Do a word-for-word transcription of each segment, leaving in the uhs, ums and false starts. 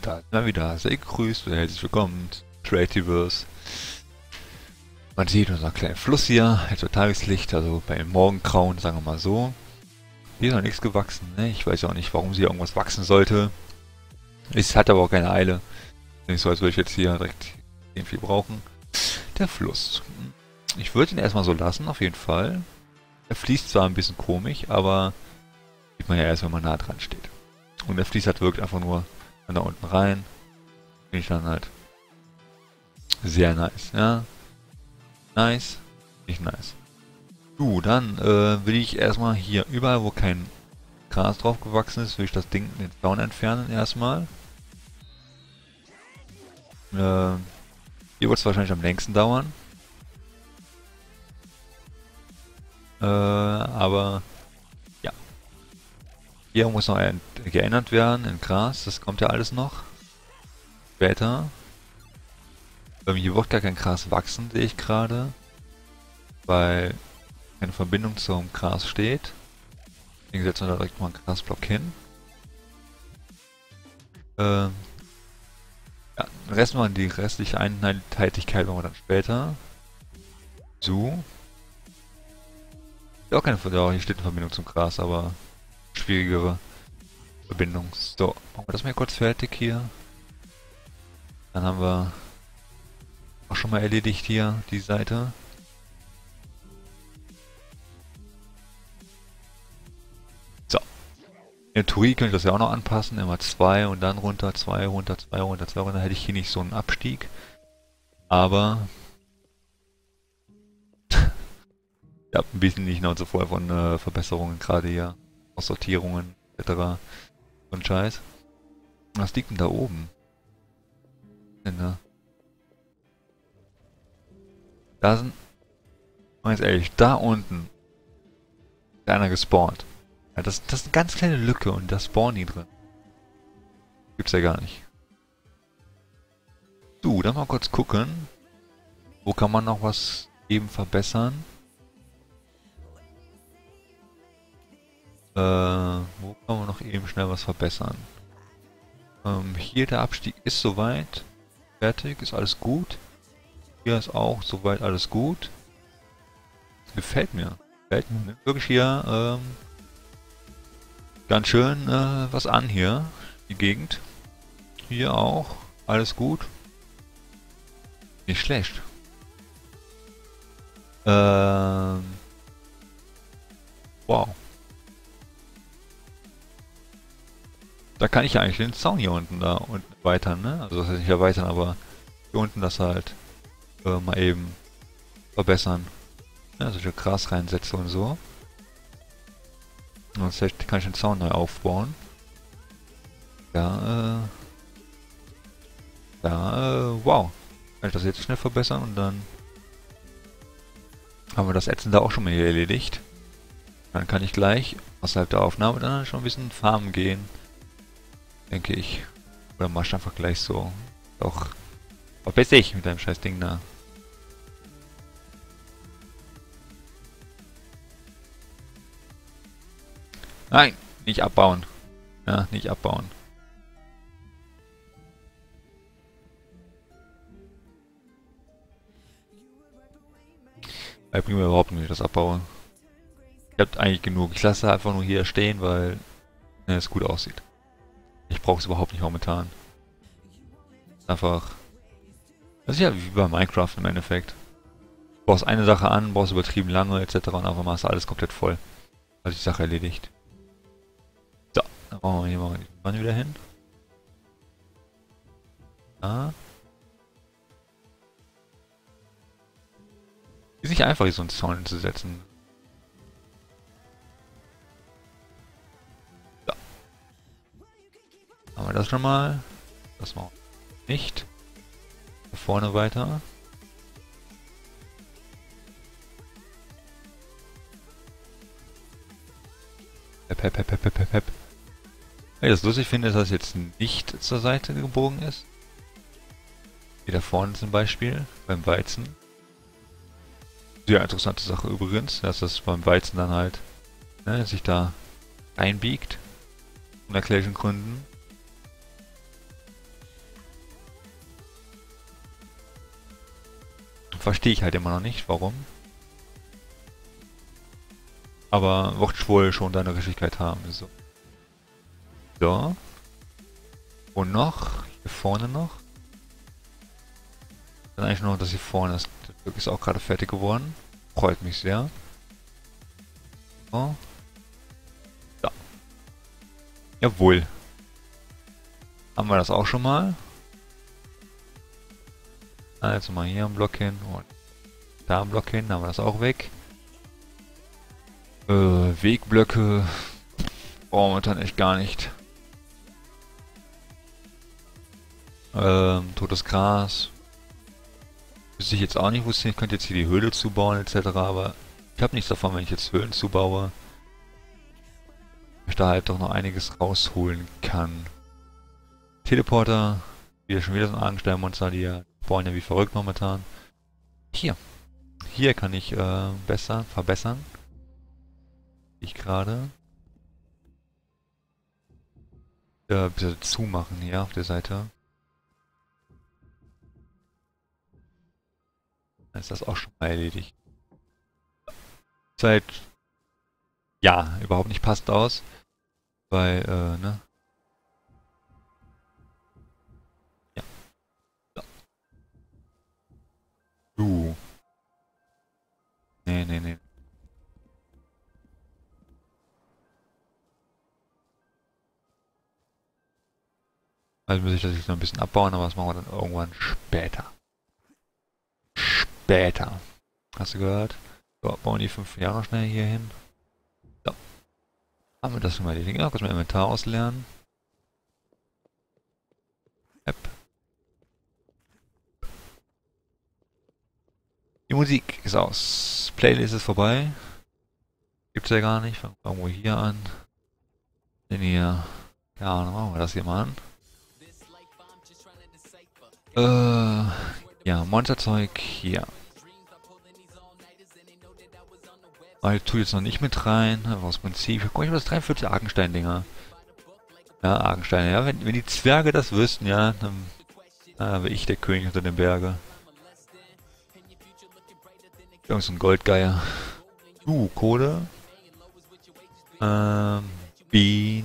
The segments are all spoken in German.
Und da ist mal wieder sehr gegrüßt und herzlich willkommen zu Creativerse. Man sieht unseren kleinen Fluss hier, etwa Tageslicht, also bei Morgengrauen, sagen wir mal so. Hier ist noch nichts gewachsen, ne? Ich weiß auch nicht, warum hier irgendwas wachsen sollte. Es hat aber auch keine Eile. Nicht so, als würde ich jetzt hier direkt den viel brauchen. Der Fluss. Ich würde ihn erstmal so lassen, auf jeden Fall. Er fließt zwar ein bisschen komisch, aber sieht man ja erst, wenn man nah dran steht. Und der fließt halt wirkt einfach nur da unten rein. Finde ich dann halt sehr nice, ja. Nice, nicht nice. Du, dann äh, will ich erstmal hier überall, wo kein Gras drauf gewachsen ist, will ich das Ding, den Zaun entfernen erstmal. Äh, hier wird es wahrscheinlich am längsten dauern. Äh, aber ja. Hier muss noch geändert werden in Gras, das kommt ja alles noch. Später. Ähm, hier wird gar kein Gras wachsen, sehe ich gerade. Weil keine Verbindung zum Gras steht. Deswegen setzen wir da direkt mal einen Grasblock hin. Ähm, ja, den Rest machen die restliche Einheitlichkeit machen wir dann später. So. Ja, auch keine Verbindung, ja, hier steht eine Verbindung zum Gras, aber schwierigere Verbindung. So, machen wir das mal kurz fertig hier. Dann haben wir auch schon mal erledigt hier die Seite. So. In der Theorie könnte ich das ja auch noch anpassen. Immer zwei und dann runter, zwei runter, zwei runter, zwei runter. Dann hätte ich hier nicht so einen Abstieg. Aber ich habe ein bisschen nicht noch zuvor von äh, Verbesserungen, gerade hier Aussortierungen et cetera. Und Scheiß. Was liegt denn da oben? Denn da? Da sind, ganz ehrlich, da unten ist einer gespawnt. Ja, das, das ist eine ganz kleine Lücke und da spawnen die drin. Gibt's ja gar nicht. So, dann mal kurz gucken. Wo kann man noch was eben verbessern? Äh, wo kann man noch eben schnell was verbessern? Ähm, hier der Abstieg ist soweit. Fertig, ist alles gut. Hier ist auch soweit alles gut. Gefällt mir. Gefällt mir wirklich hier ähm, ganz schön äh, was an hier. Die Gegend. Hier auch. Alles gut. Nicht schlecht. Ähm, wow. Da kann ich ja eigentlich den Zaun hier unten da unten erweitern, ne? Also das heißt nicht erweitern, aber hier unten das halt äh, mal eben verbessern. Ja, solche Gras reinsetze und so. Und das heißt, kann ich den Zaun neu aufbauen. Ja, äh... Ja, äh, wow. Kann ich das jetzt schnell verbessern und dann haben wir das Ätzen da auch schon mal hier erledigt. Dann kann ich gleich außerhalb der Aufnahme dann schon ein bisschen farmen gehen. Denke ich. Oder mach ich einfach gleich so. Doch. Verpiss ich mit deinem scheiß Ding da. Nein, nicht abbauen. Ja, nicht abbauen. Ich bringt mir überhaupt nicht das abbauen. Ich hab eigentlich genug. Ich lasse einfach nur hier stehen, weil ne, es gut aussieht. Ich brauche es überhaupt nicht momentan. Einfach. Das ist ja wie bei Minecraft im Endeffekt. Du brauchst eine Sache an, brauchst übertrieben lange et cetera. Und einfach machst du alles komplett voll. Also die Sache erledigt. So, dann machen wir hier mal die Wanne wieder hin. Ja. Ist nicht einfach, hier so einen Zaun zu setzen. So. Haben wir das schon mal? Das machen wir nicht. Da vorne weiter. Hep, hep, hep, hep, hep, hep, hep. Hey, das lustig finde, ist, dass das jetzt nicht zur Seite gebogen ist. Hier da vorne zum Beispiel, beim Weizen. Sehr interessante Sache übrigens, dass das beim Weizen dann halt ne, sich da einbiegt. Unerklärlichen Gründen. verstehe ich halt immer noch nicht, warum. Aber wird wohl schon seine Richtigkeit haben. So. So. Und noch. Hier vorne noch. Dann eigentlich nur, dass hier vorne ist. Das Stück ist auch gerade fertig geworden. Freut mich sehr. So. Da. Jawohl. Haben wir das auch schon mal. Also mal hier einen Block hin und da einen Block hin. Haben wir das auch weg. Äh, Wegblöcke. Brauchen wir dann echt gar nicht. Ähm, totes Gras. Wüsste ich jetzt auch nicht, wusste ich, ich könnte jetzt hier die Höhle zubauen et cetera. Aber ich habe nichts davon, wenn ich jetzt Höhlen zubaue. Ich da halt doch noch einiges rausholen kann. Teleporter. Wieder schon wieder so ein Argensteinmonster, die ja spawnen ja wie verrückt momentan. Hier. Hier kann ich äh, besser, verbessern. Ich gerade. Äh, bitte zumachen hier auf der Seite. Dann ist das auch schon mal erledigt. Seit ja, überhaupt nicht passt aus. Weil, äh, ne? Ja. So. Du. Nee, nee, nee. Also muss ich das jetzt noch ein bisschen abbauen, aber das machen wir dann irgendwann später. Später. Hast du gehört? So, bauen die fünf Jahre schnell hier hin. So. Haben wir das schon mal erledigt? Ja, kurz mal Inventar ausleeren. App. Die Musik ist aus. Playlist ist vorbei. Gibt's ja gar nicht. Fangen wir irgendwo hier an. Den hier. Keine Ahnung, machen wir das hier mal an. Äh, ja, Monsterzeug hier. Aber ich tue jetzt noch nicht mit rein, aber aus Prinzip. Guck mal, das dreiundvierzig Argenstein-Dinger. Ja, Argensteine, ja. Wenn, wenn die Zwerge das wüssten, ja, dann äh, wäre ich der König unter den Bergen. Irgend so ein Goldgeier. Uh, Kohle. Ähm, Bean.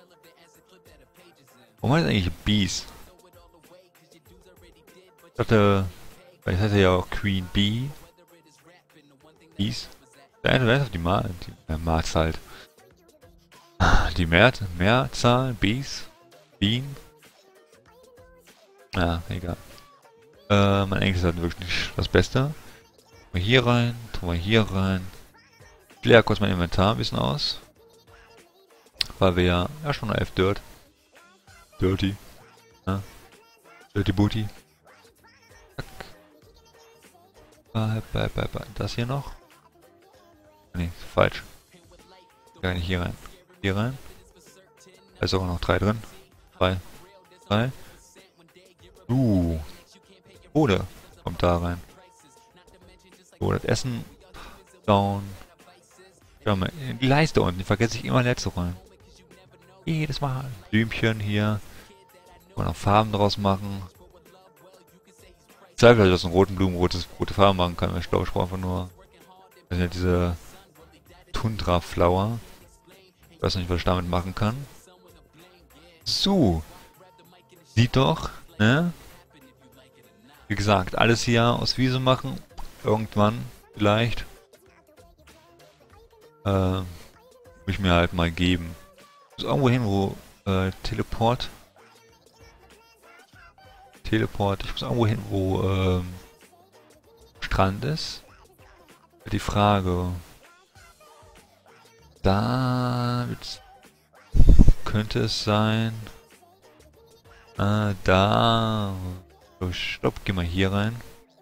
Warum heißt eigentlich Bees? Ich dachte, weil das heißt ja auch Queen Bee. Bees. Der eine weiß auf die Mal, die äh, Marz halt. Die Mehr Mehrzahl, Bees, Bean. Ja, egal. Äh, mein Englisch ist halt wirklich nicht das Beste. Tun wir hier rein, tun wir hier rein. Ich leere kurz mein Inventar ein bisschen aus. Weil wir ja, ja schon elf Dirt. Dirty. Ja. Dirty Booty. Zack. Das hier noch. Nee, falsch. Gar nicht hier rein. Hier rein. Da ist auch noch drei drin. Drei. Drei. Uh. Kohle kommt da rein. So, das Essen. Down. Schau mal, in die Leiste unten. Die vergesse ich immer leer zu räumen. Jedes Mal. Blümchen hier. Kann man noch Farben draus machen. Ich zweifle, dass ich aus den roten Blumen rotes, rote Farben machen kann. Ich glaube, ich brauche einfach nur. Das sind ja diese Tundra Flower. Ich weiß nicht, was ich damit machen kann. So. Sieht doch, ne? Wie gesagt, alles hier aus Wiese machen. Irgendwann, vielleicht. Äh, will ich mir halt mal geben. Muss irgendwo hin, wo äh, Teleport. Teleport. Ich muss irgendwo hin, wo ähm, Strand ist. Die Frage. Da könnte es sein. Ah, da. So, stopp, geh mal hier rein.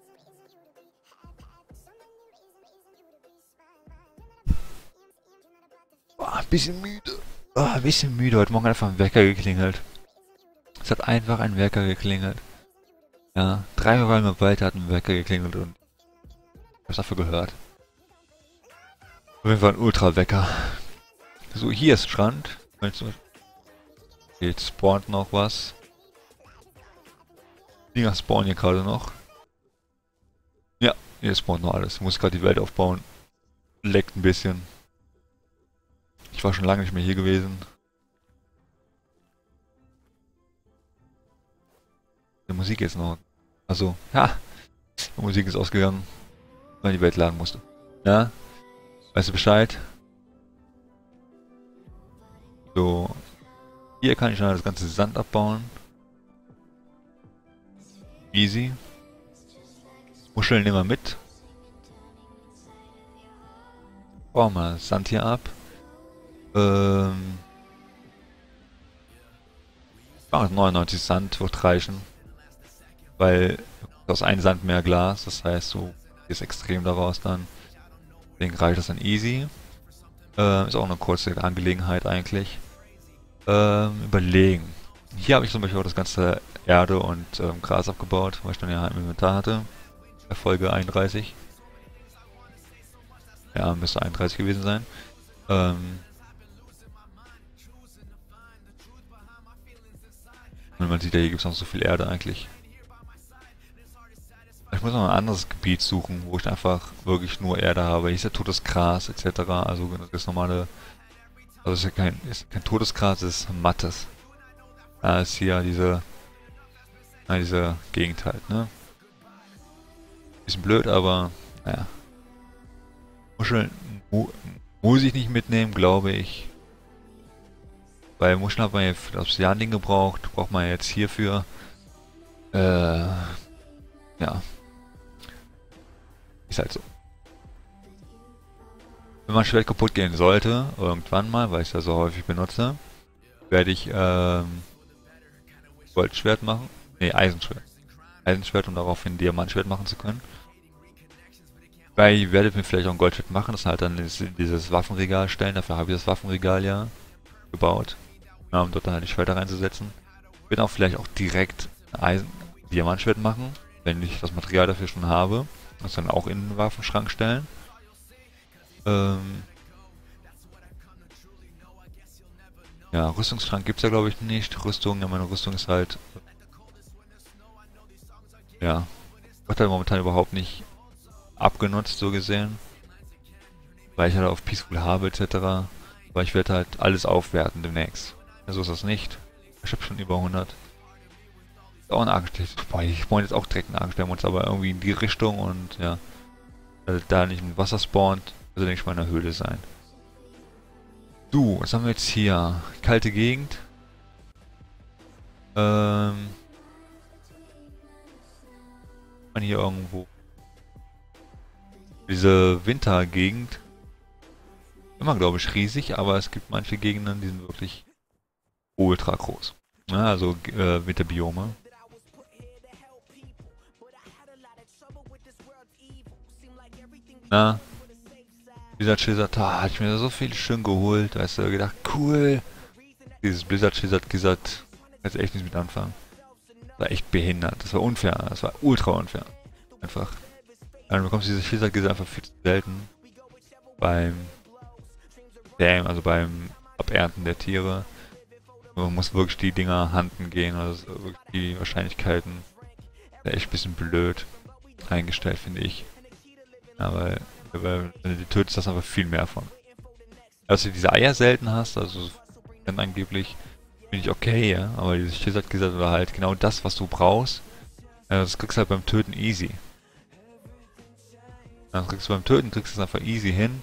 Boah, ein bisschen müde. Boah, ein bisschen müde. Heute Morgen hat einfach ein Wecker geklingelt. Es hat einfach ein Wecker geklingelt. Ja, drei Räume weiter hat ein Wecker geklingelt und ich hab's dafür gehört. Auf jeden Fall ein Ultra-Wecker. So, hier ist Strand. Jetzt spawnt noch was. Die spawnen hier gerade noch. Ja, Hier spawnt noch alles. Ich muss gerade die Welt aufbauen. Leckt ein bisschen. Ich war schon lange nicht mehr hier gewesen. Die Musik jetzt noch. Also, ja. Die Musik ist ausgegangen, weil die Welt laden musste. Ja? Weißt du Bescheid? So. Hier kann ich dann das ganze Sand abbauen. Easy. Muscheln nehmen wir mit. Bauen wir das Sand hier ab. Ähm. neunundneunzig Sand wird reichen. Weil aus einem Sand mehr Glas, das heißt, du gehst extrem daraus dann. Deswegen reicht das dann easy. Ähm, ist auch eine kurze Angelegenheit eigentlich. Ähm, überlegen. Hier habe ich zum Beispiel auch das ganze Erde und ähm, Gras abgebaut, weil ich dann ja im Inventar hatte. Bei Folge einunddreißig. Ja, müsste einunddreißig gewesen sein. Ähm, und man sieht ja, hier gibt es noch so viel Erde eigentlich. Ich muss noch ein anderes Gebiet suchen, wo ich einfach wirklich nur Erde habe. Hier ist ja totes Gras et cetera. Also das normale. Also es ist ja kein, ist kein totes Gras, es ist mattes. Da ist hier diese. Na, diese Gegend halt, ne? Bisschen blöd, aber naja. Muscheln mu muss ich nicht mitnehmen, glaube ich. Weil Muscheln hat man ja für das Obsidian-Ding gebraucht. Braucht man jetzt hierfür. Äh. Ja. Ist halt so. Wenn mein Schwert kaputt gehen sollte, irgendwann mal, weil ich es ja so häufig benutze, werde ich ähm, Goldschwert machen. Ne, Eisenschwert. Eisenschwert, um daraufhin Diamantschwert machen zu können. Weil ich werde mir vielleicht auch ein Goldschwert machen, das halt dann dieses, dieses Waffenregal stellen. Dafür habe ich das Waffenregal ja gebaut. Ja, um dort dann halt die Schwerter reinzusetzen. Ich werde auch vielleicht auch direkt ein Eisen Diamantschwert machen, wenn ich das Material dafür schon habe. Das dann auch in den Waffenschrank stellen. Ähm ja, Rüstungsschrank gibt es ja glaube ich nicht. Rüstung, ja meine Rüstung ist halt... Ja, wird halt momentan überhaupt nicht abgenutzt, so gesehen. Weil ich halt auf Peaceful habe et cetera. Aber ich werde halt alles aufwerten demnächst. Ja, so ist das nicht. Ich habe schon über hundert. Ist auch ein Argenstern. Ich wollte jetzt auch direkt einen Argenstern, aber irgendwie in die Richtung und ja. Weil da nicht mit Wasser spawnt, also denke ich mal in der Höhle sein. So, was haben wir jetzt hier? Kalte Gegend. Ähm. Man hier irgendwo. Diese Wintergegend. Immer glaube ich riesig, aber es gibt manche Gegenden, die sind wirklich ultra groß. Ja, also äh, Winterbiome. Na, dieser Blizzard, da hatte ich mir so viel schön geholt, weißt du, gedacht, cool. Dieses Blizzard, Blizzard, Blizzard, kann jetzt echt nichts mit anfangen. Das war echt behindert, das war unfair, das war ultra unfair. Einfach. Dann bekommst du diese Blizzard, Blizzard einfach viel zu selten. Beim Damn, also beim Abernten der Tiere. Man muss wirklich die Dinger handen gehen, also wirklich die Wahrscheinlichkeiten sind echt ein bisschen blöd eingestellt, finde ich. Ja, weil, weil wenn du die tötest, hast du einfach viel mehr von. Dass du diese Eier selten hast, also dann angeblich finde ich okay, ja, aber dieses Schiss hat gesagt, oder halt genau das, was du brauchst, ja, das kriegst du halt beim Töten easy. Das kriegst du beim Töten, kriegst du es einfach easy hin.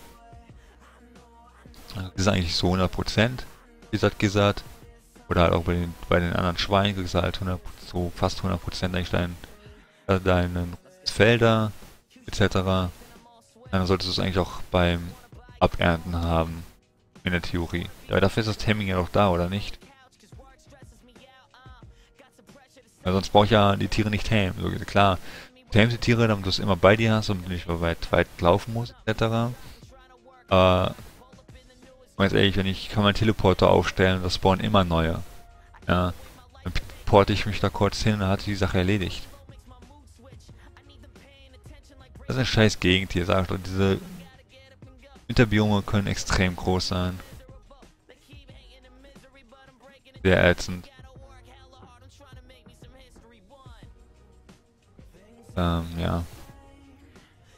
Das ist eigentlich so hundert Prozent, wie gesagt, gesagt. Oder halt auch bei den, bei den anderen Schweinen kriegst du halt hundert, so fast hundert Prozent eigentlich deinen, deinen Felder et cetera. Dann solltest du es eigentlich auch beim Abernten haben, in der Theorie. Ja, dafür ist das Taming ja doch da, oder nicht? Weil sonst brauche ich ja die Tiere nicht tamen. So, klar, tamest die Tiere, damit du es immer bei dir hast und nicht weit, weit laufen musst, et cetera. Äh, ganz ehrlich, wenn ich kann meinen Teleporter aufstellen, das spawnen immer neue. Ja, dann porte ich mich da kurz hin und dann hat die Sache erledigt. Das ist eine scheiß Gegend hier, sag ich doch. Diese Winterbiome können extrem groß sein. Sehr ätzend. Ähm, ja.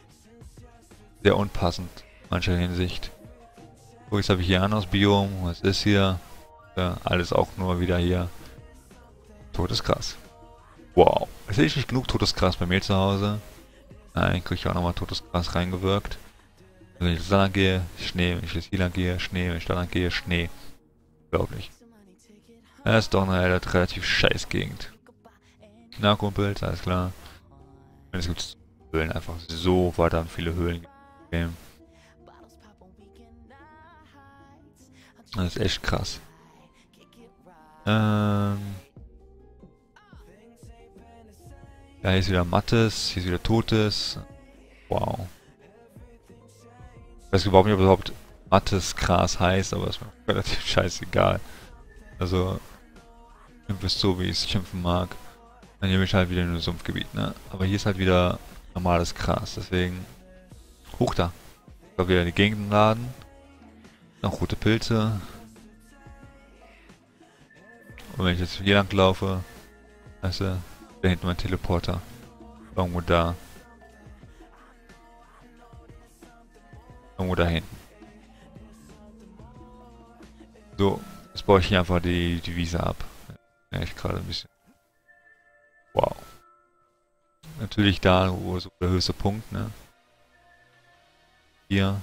sehr unpassend in mancher Hinsicht. So, jetzt habe ich hier ein anderes Biom. Was ist hier? Ja, alles auch nur wieder hier. Totes Gras. Wow. Es ist nicht genug totes Gras bei mir zu Hause. Nein, kriege ich auch nochmal totes Gras reingewirkt. Wenn ich da lang gehe, Schnee. Wenn ich jetzt hier lang gehe, Schnee. Wenn ich da lang gehe, Schnee. Unglaublich. Das ist doch eine relativ scheiß Gegend. Na, Kumpels, alles klar. Und es gibt Höhlen, einfach so verdammt viele Höhlen. Okay. Das ist echt krass. Ähm. Ja, hier ist wieder Mattes, hier ist wieder Totes. Wow. Ich weiß überhaupt nicht, ob überhaupt Mattes Gras heißt, aber ist mir relativ scheißegal. Also, schimpf es so, wie ich es schimpfen mag. Dann hier bin ich halt wieder in einem Sumpfgebiet, ne? Aber hier ist halt wieder normales Gras, deswegen hoch da. Ich glaube wieder in die Gegend laden. Noch rote Pilze. Und wenn ich jetzt hier lang laufe, weißt du, da hinten mein Teleporter. Irgendwo da. Irgendwo da hinten. So, jetzt baue ich hier einfach die, die Wiese ab. Ja, ich gerade ein bisschen. Wow. Natürlich da, wo so der höchste Punkt, ne? Hier.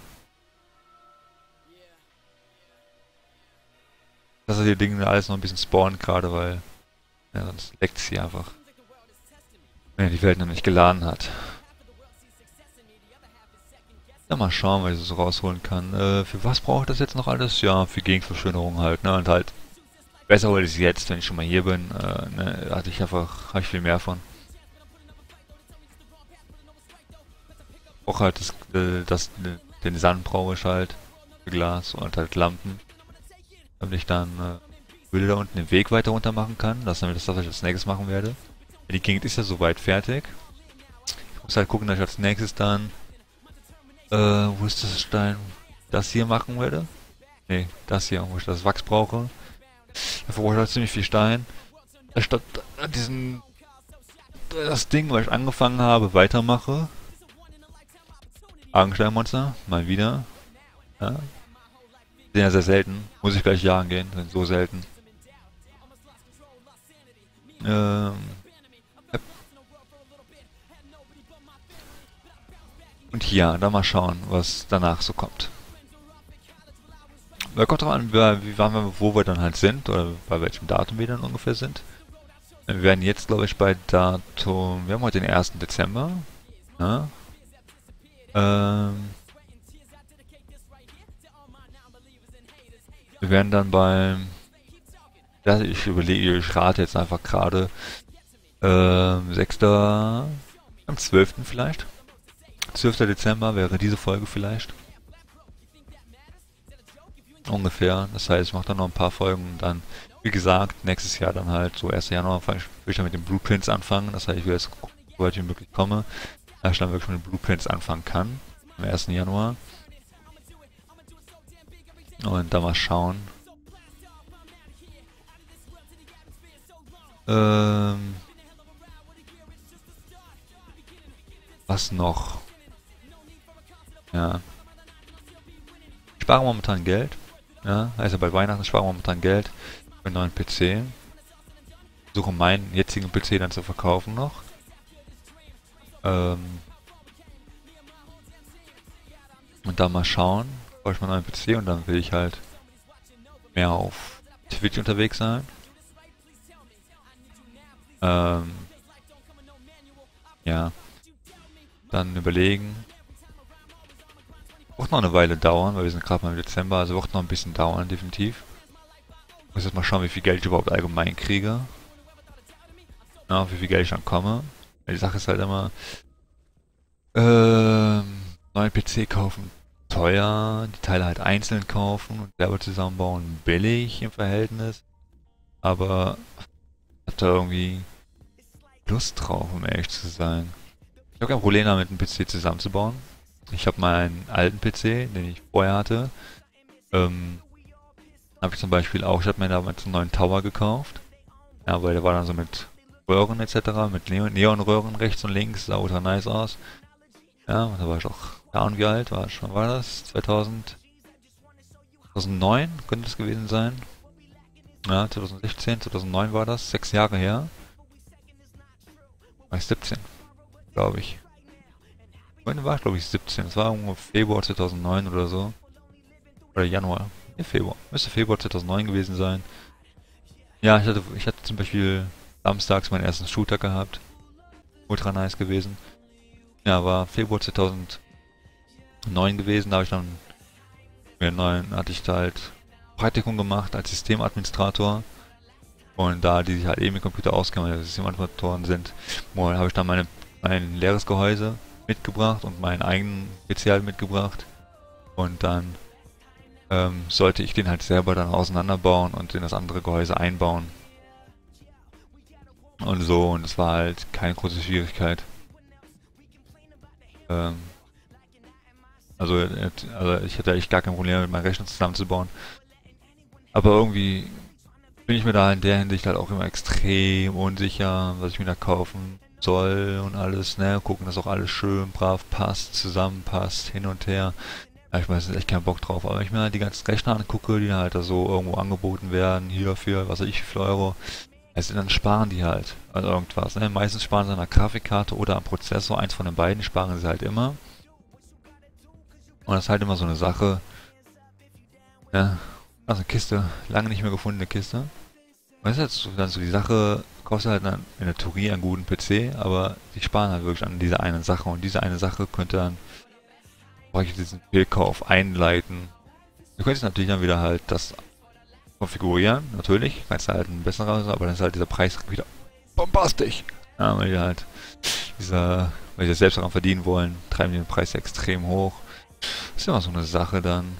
Dass die Dinge alles noch ein bisschen spawnen gerade, weil ja, sonst leckt es hier einfach. Wenn er die Welt noch nicht geladen hat. Ja, mal schauen, was ich so rausholen kann. Äh, für was brauche ich das jetzt noch alles? Ja, für Gegenverschönerung halt, ne? Und halt besser als es jetzt, wenn ich schon mal hier bin. Äh, ne? Da hatte ich einfach, habe ich viel mehr von. Auch halt das, äh, das, den Sand brauche ich halt. Für Glas und halt Lampen. Damit ich dann äh, Höhle da unten den Weg weiter runter machen kann. Das ist nämlich das, was ich als nächstes machen werde. Die Gegend ist ja soweit fertig. Ich muss halt gucken, dass ich als nächstes dann äh, wo ist das Stein? Das hier machen werde? Ne, das hier, wo ich das Wachs brauche. Dafür brauche ich halt ziemlich viel Stein. Statt diesen das Ding, was ich angefangen habe, weitermache. Argensteinmonster, mal wieder. Ja. Sind ja sehr selten. Muss ich gleich jagen gehen, sind so selten. Ähm. Ja. Und hier, dann mal schauen, was danach so kommt. Da kommt drauf an, wie, wann wir, wo wir dann halt sind, oder bei welchem Datum wir dann ungefähr sind. Wir werden jetzt, glaube ich, bei Datum... Wir haben heute den ersten Dezember. Ja. Ähm... Wir werden dann beim... Ja, ich überlege, ich rate jetzt einfach gerade... Ähm, sechster Am zwölften vielleicht. zwölfter Dezember wäre diese Folge vielleicht. Ungefähr. Das heißt, ich mache dann noch ein paar Folgen und dann, wie gesagt, nächstes Jahr dann halt, so ersten Januar, will ich dann mit den Blueprints anfangen. Das heißt, ich will jetzt so weit wie möglich komme, dass ich dann wirklich mit den Blueprints anfangen kann. Am ersten Januar. Und dann mal schauen. Ähm... Was noch? Ja. Ich spare momentan Geld. Ja, also bei Weihnachten spare ich momentan Geld für einen neuen P C. Versuche meinen jetzigen P C dann zu verkaufen noch. Ähm und dann mal schauen, brauche ich mal einen neuen P C und dann will ich halt mehr auf Twitch unterwegs sein. Ähm ja. Dann überlegen. Wird noch eine Weile dauern, weil wir sind gerade mal im Dezember, also wird noch ein bisschen dauern, definitiv. Muss jetzt mal schauen, wie viel Geld ich überhaupt allgemein kriege. Ja, auf wie viel Geld ich dann komme. Die Sache ist halt immer, ähm, neuen P C kaufen teuer, die Teile halt einzeln kaufen und selber zusammenbauen billig im Verhältnis. Aber ich hab da irgendwie Lust drauf, um ehrlich zu sein. Ich habe kein Problem damit, einen P C zusammenzubauen. Ich habe meinen alten P C, den ich vorher hatte, ähm, habe ich zum Beispiel auch, ich habe mir damals einen neuen Tower gekauft. Ja, weil der war dann so mit Röhren et cetera, mit Neon Neonröhren rechts und links, sah ultra nice aus. Ja, und da war ich auch keine Ahnung wie alt war schon, war das? zweitausend, zweitausendneun könnte es gewesen sein. Ja, zweitausendsechzehn, zweitausendneun war das, sechs Jahre her. War ich siebzehn, glaube ich. Wann war ich, glaube ich, siebzehn? Das war irgendwo Februar zweitausendneun oder so. Oder Januar. Ne, Februar. Müsste Februar zweitausendneun gewesen sein. Ja, ich hatte, ich hatte zum Beispiel samstags meinen ersten Shooter gehabt. Ultra nice gewesen. Ja, war Februar zweitausendneun gewesen. Da habe ich dann mir einen neuen, hatte ich da halt Praktikum gemacht als Systemadministrator. Und da die sich halt eben mit Computer auskennen, weil Systemadministratoren sind, habe ich dann meine, mein leeres Gehäuse mitgebracht und meinen eigenen P C halt mitgebracht. Und dann ähm, sollte ich den halt selber dann auseinanderbauen und in das andere Gehäuse einbauen. Und so, und es war halt keine große Schwierigkeit. Ähm, also, also ich hatte eigentlich gar kein Problem mit meinem Rechner zusammenzubauen. Aber irgendwie bin ich mir da in der Hinsicht halt auch immer extrem unsicher, was ich mir da kaufen soll und alles, ne? Gucken, dass auch alles schön, brav passt, zusammenpasst, hin und her. Ja, ich weiß, echt keinen Bock drauf. Aber wenn ich mir halt die ganzen Rechner angucke, die halt da so irgendwo angeboten werden, hier für, was weiß ich, wie viel Euro, also dann sparen die halt an irgendwas, ne? Meistens sparen sie an der Grafikkarte oder am Prozessor, eins von den beiden sparen sie halt immer. Und das ist halt immer so eine Sache, ne? Also eine Kiste, lange nicht mehr gefundene Kiste. Weißt du, jetzt dann so die Sache, kostet halt dann in der Theorie einen guten P C, aber die sparen halt wirklich an dieser einen Sache und diese eine Sache könnte dann, brauche ich diesen Fehlkauf einleiten. Du könntest natürlich dann wieder halt das konfigurieren, natürlich, kannst du halt ein besserer, aber dann ist halt dieser Preis wieder bombastisch. Ja, weil die halt dieser, weil die das selbst daran verdienen wollen, treiben die den Preis extrem hoch. Das ist immer so eine Sache dann.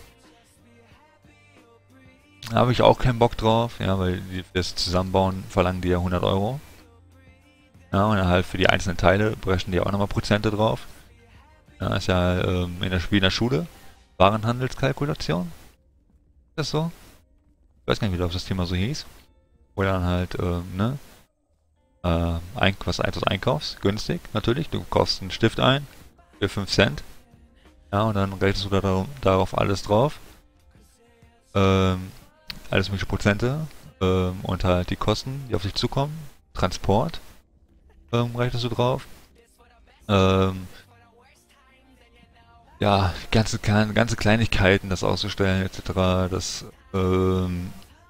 Da habe ich auch keinen Bock drauf, ja, weil die das Zusammenbauen verlangen die ja hundert Euro. Ja, und dann halt für die einzelnen Teile brechen die auch nochmal Prozente drauf. Ja, ist ja ähm, in, der, wie in der Schule. Warenhandelskalkulation. Ist das so? Ich weiß gar nicht, wie das Thema so hieß. Wo dann halt, ähm, ne, äh, ein, was etwas einkaufst, günstig, natürlich. Du kaufst einen Stift ein für fünf Cent. Ja, und dann rechnest du da, darauf alles drauf. Ähm, alles mögliche Prozente ähm, und halt die Kosten, die auf dich zukommen. Transport ähm, rechnest du drauf. Ähm, ja, ganze, ganze Kleinigkeiten, das auszustellen et cetera. Das, ähm,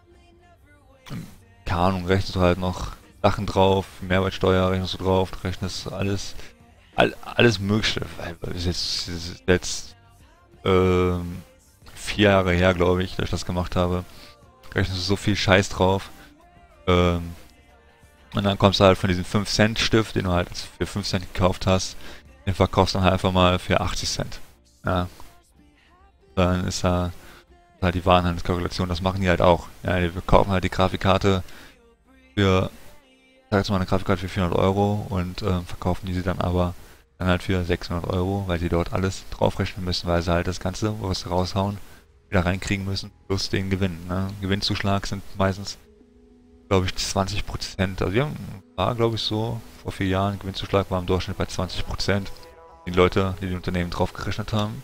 keine Ahnung, rechnest du halt noch Sachen drauf, Mehrwertsteuer rechnest du drauf, du rechnest alles, all, alles Mögliche. Weil bis jetzt, jetzt ähm, vier Jahre her, glaube ich, dass ich das gemacht habe. Rechnest du so viel Scheiß drauf. Ähm, und dann kommst du halt von diesem fünf Cent Stift, den du halt für fünf Cent gekauft hast, den verkaufst du dann halt einfach mal für achtzig Cent. Ja. Dann ist da halt die Warenhandelskalkulation, das machen die halt auch. Ja, die kaufen halt die Grafikkarte für, ich sag jetzt mal eine Grafikkarte für vierhundert Euro und äh, verkaufen die sie dann aber dann halt für sechshundert Euro, weil sie dort alles draufrechnen müssen, weil sie halt das Ganze, was sie raushauen, wieder reinkriegen müssen, plus den Gewinn. Ne? Gewinnzuschlag sind meistens, glaube ich, zwanzig Prozent. Also wir haben, war, glaube ich, so, vor vier Jahren, Gewinnzuschlag war im Durchschnitt bei zwanzig Prozent. Die Leute, die die Unternehmen draufgerechnet haben.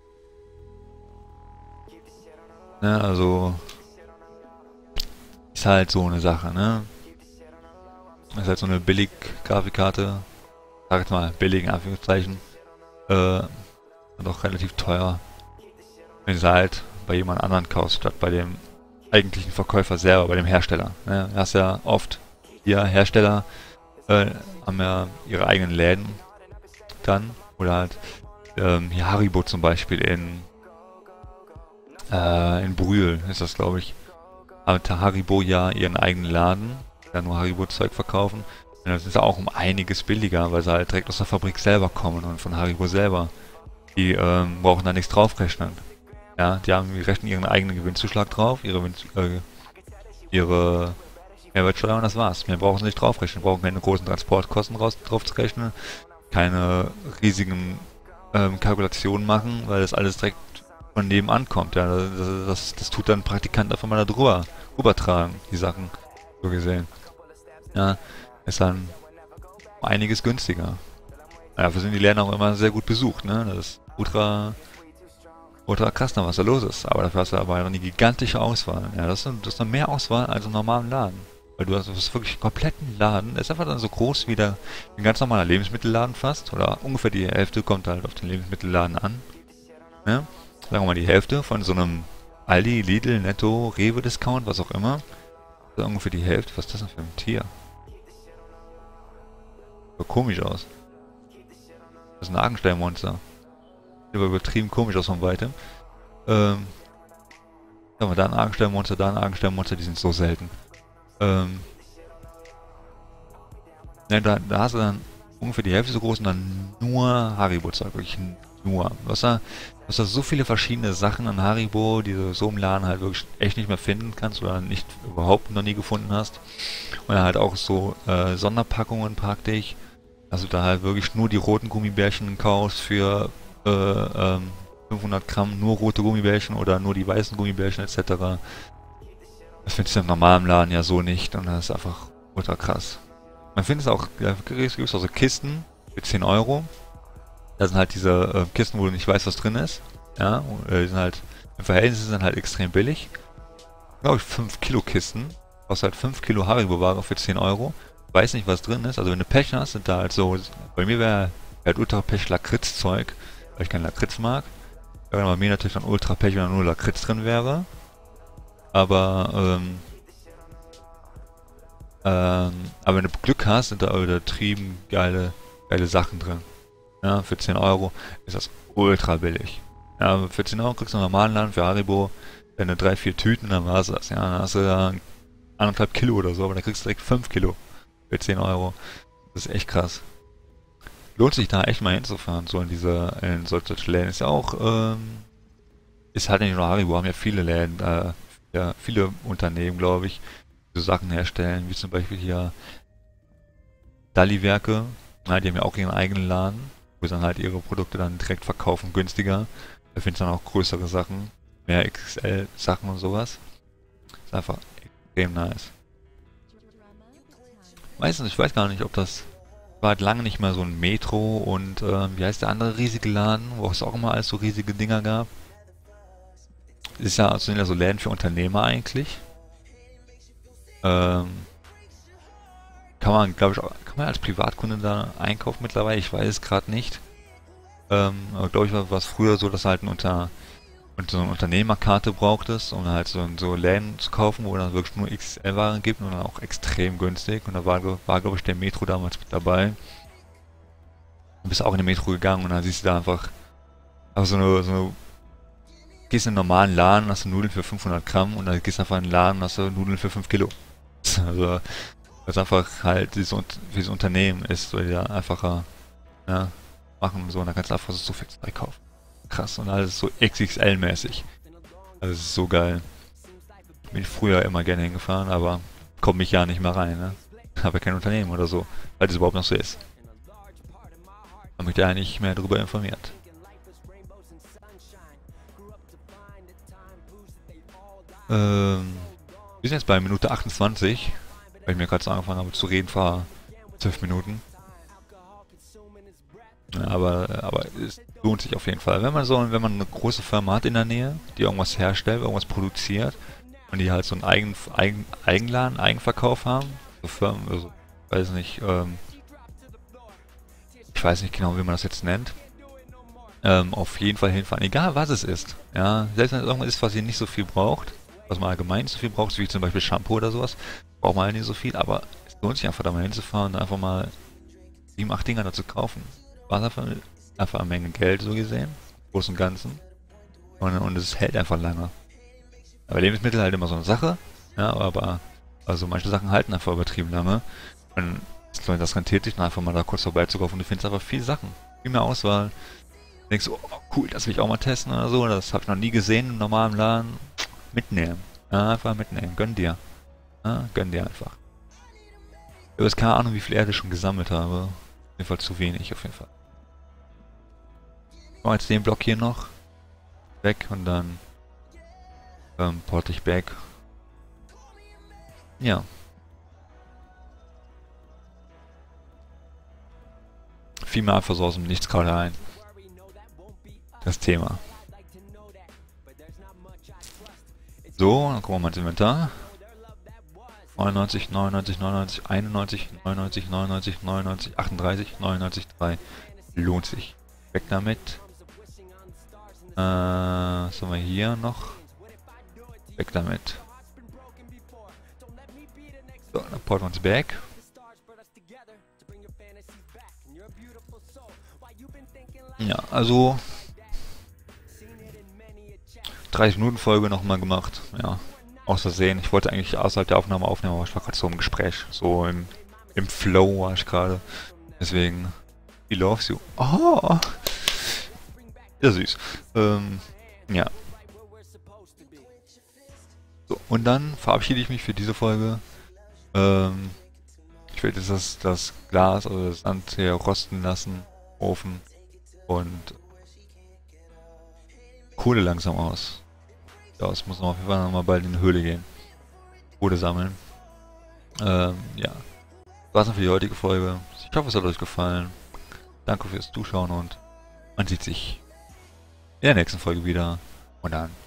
Ne, also ist halt so eine Sache, ne? Ist halt so eine Billig-Grafikkarte, sag jetzt mal billig in Anführungszeichen, äh, und auch relativ teuer. Wenn du sie halt bei jemand anderen kaufst, statt bei dem eigentlichen Verkäufer selber, bei dem Hersteller. Ne? Du hast ja oft, hier Hersteller äh, haben ja ihre eigenen Läden dann, oder halt ähm, hier Haribo zum Beispiel in äh, in Brühl ist das, glaube ich. Hat Haribo ja ihren eigenen Laden, der nur Haribo-Zeug verkaufen. Und das ist ja auch um einiges billiger, weil sie halt direkt aus der Fabrik selber kommen und von Haribo selber. Die ähm, brauchen da nichts draufrechnen. Ja, die haben, die rechnen ihren eigenen Gewinnzuschlag drauf, ihre, äh, ihre Mehrwertsteuer und das war's. Mehr brauchen sie nicht draufrechnen, brauchen keine großen Transportkosten raus, drauf zu rechnen, keine riesigen ähm, Kalkulationen machen, weil das alles direkt von nebenan kommt. Ja, das, das, das tut dann ein Praktikant einfach mal da drüber, rübertragen, die Sachen, so gesehen. Ja, ist dann einiges günstiger. Ja, dafür sind die Läden auch immer sehr gut besucht, ne? Das ultra, ultra krass, dann was da los ist. Aber dafür hast du aber eine gigantische Auswahl. Ja, das ist, das ist dann mehr Auswahl als im normalen Laden. Weil du hast, du hast wirklich einen kompletten Laden. Der ist einfach dann so groß wie der, ein ganz normaler Lebensmittelladen fast. Oder ungefähr die Hälfte kommt halt auf den Lebensmittelladen an. Ja? Sagen wir mal die Hälfte von so einem Aldi, Lidl, Netto, Rewe Discount, was auch immer. Das ist ungefähr die Hälfte. Was ist das denn für ein Tier? Sieht komisch aus. Das ist ein Argensteinmonster. Sieht aber übertrieben komisch aus von weitem. Ähm. Sagen wir, da ein Argensteinmonster, da ein Argensteinmonster, die sind so selten. Ähm. Ja, da, da hast du dann ungefähr die Hälfte so groß und dann nur Haribo-Zeug. Wirklich nur. Du hast, da, du hast da so viele verschiedene Sachen an Haribo, die du so im Laden halt wirklich echt nicht mehr finden kannst oder nicht überhaupt noch nie gefunden hast. Und dann halt auch so äh, Sonderpackungen praktisch. Also da halt wirklich nur die roten Gummibärchen kaufst für äh, ähm, fünfhundert Gramm, nur rote Gummibärchen oder nur die weißen Gummibärchen et cetera. Das findest du im normalen Laden ja so nicht und das ist einfach ultra krass. Man findet es auch, ja, es gibt auch so Kisten für zehn Euro. Da sind halt diese äh, Kisten, wo du nicht weißt, was drin ist. Ja, und, äh, die sind halt, im Verhältnis sind halt extrem billig. Glaube ich, fünf Kilo Kisten. Kostet halt fünf Kilo Haribo-Ware für zehn Euro. Weiß nicht, was drin ist. Also wenn du Pech hast, sind da halt so, bei mir wäre halt ultra Pech Lakritz-Zeug, weil ich keinen Lakritz mag. Wäre bei mir natürlich dann ultra Pech, wenn da nur Lakritz drin wäre. Aber, ähm, ähm, aber wenn du Glück hast, sind da übertrieben geile, geile Sachen drin. Ja, für zehn Euro ist das ultra billig. Ja, für zehn Euro kriegst du einen normalen Laden für Haribo, deine drei, vier Tüten, dann war's das. Ja, dann hast du da anderthalb Kilo oder so, aber dann kriegst du direkt fünf Kilo für zehn Euro. Das ist echt krass. Lohnt sich da echt mal hinzufahren, so in diese, in solche Läden. Ist ja auch, ähm, ist halt nicht nur Haribo, haben ja viele Läden, äh, ja, viele Unternehmen, glaube ich, die so Sachen herstellen, wie zum Beispiel hier Dalli-Werke. Ja, die haben ja auch ihren eigenen Laden, wo sie dann halt ihre Produkte dann direkt verkaufen, günstiger. Da findest du dann auch größere Sachen, mehr X L-Sachen und sowas. Ist einfach extrem nice. Meistens, ich weiß gar nicht, ob das war halt lange nicht mehr so ein Metro und äh, wie heißt der andere riesige Laden, wo es auch immer alles so riesige Dinger gab. Ist ja, also sind ja so Läden für Unternehmer eigentlich. Ähm, kann man, glaube ich, auch, kann man als Privatkunde da einkaufen mittlerweile? Ich weiß es gerade nicht. Ähm, aber glaube ich, war es früher so, dass halt ein Unter und so eine Unternehmerkarte brauchtest, um halt so, so Läden zu kaufen, wo dann wirklich nur X L-Waren gibt und dann auch extrem günstig. Und da war, war glaube ich, der Metro damals mit dabei. Du bist auch in den Metro gegangen und dann siehst du da einfach, einfach so eine, so eine, gehst in einen normalen Laden, hast du Nudeln für fünfhundert Gramm und dann gehst du einfach in den Laden, hast du Nudeln für fünf Kilo. Also, was einfach halt dieses, dieses Unternehmen ist, weil die da einfacher, ja, machen und so, und dann kannst du einfach so viel Zeug kaufen. Krass, und alles so X X L-mäßig. Also, das ist so geil. Bin ich früher immer gerne hingefahren, aber komme ich ja nicht mehr rein, ne? Habe ja kein Unternehmen oder so, weil das überhaupt noch so ist. Habe mich da nicht mehr drüber informiert. Ähm, wir sind jetzt bei Minute achtundzwanzig, weil ich mir gerade so angefangen habe zu reden vor zwölf Minuten. Ja, aber, aber es lohnt sich auf jeden Fall. Wenn man so, wenn man eine große Firma hat in der Nähe, die irgendwas herstellt, irgendwas produziert und die halt so einen Eigen, Eigen, Eigenladen, Eigenverkauf haben, so Firmen, also, weiß nicht, ähm, ich weiß nicht genau, wie man das jetzt nennt. Ähm, auf jeden Fall hinfahren, egal was es ist. Ja, selbst wenn es irgendwas ist, was ihr nicht so viel braucht, was man allgemein nicht so viel braucht, wie zum Beispiel Shampoo oder sowas, braucht man halt nicht so viel, aber es lohnt sich einfach da mal hinzufahren und einfach mal sieben, acht Dinger dazu kaufen. War einfach, einfach eine Menge Geld so gesehen, im Großen und Ganzen. Und, und es hält einfach lange. Aber Lebensmittel halt immer so eine Sache, ja, aber also manche Sachen halten einfach übertrieben lange. Und das rentiert sich dann einfach mal da kurz vorbeizukaufen und du findest einfach viele Sachen, viel mehr Auswahl. Du denkst, oh cool, das will ich auch mal testen oder so, das habe ich noch nie gesehen im normalen Laden. Mitnehmen. Ja, einfach mitnehmen. Gönn dir. Ja, gönn dir einfach. Ich habe jetzt keine Ahnung, wie viel Erde ich schon gesammelt habe. Auf jeden Fall zu wenig, auf jeden Fall. Ich mache jetzt den Block hier noch weg und dann ähm, porte ich back. Ja. Fiel mir einfach so aus dem Nichts gerade ein. das Thema. So, dann gucken wir mal ins Inventar. neunundneunzig, neunundneunzig, neunundneunzig, einundneunzig, neunundneunzig, neunundneunzig, neunundneunzig, achtunddreißig, neunundneunzig, drei. Lohnt sich. Weg damit. Äh, was haben wir hier noch? Weg damit. So, dann porten wir uns back. Ja, also dreißig Minuten Folge nochmal gemacht. Ja, aus Versehen. Ich wollte eigentlich außerhalb der Aufnahme aufnehmen, aber ich war gerade so im Gespräch. So im, im Flow war ich gerade. Deswegen, he loves you. Oh! Ja, süß. Ähm, ja. So, und dann verabschiede ich mich für diese Folge. Ähm, ich werde jetzt das, das Glas oder das Sand hier rosten lassen. Ofen. Und Kohle langsam aus. Ja, es muss noch auf jeden Fall noch mal bald in die Höhle gehen. Kohle sammeln. Ähm, ja. Das war's noch für die heutige Folge. Ich hoffe, es hat euch gefallen. Danke fürs Zuschauen und man sieht sich in der nächsten Folge wieder. Und dann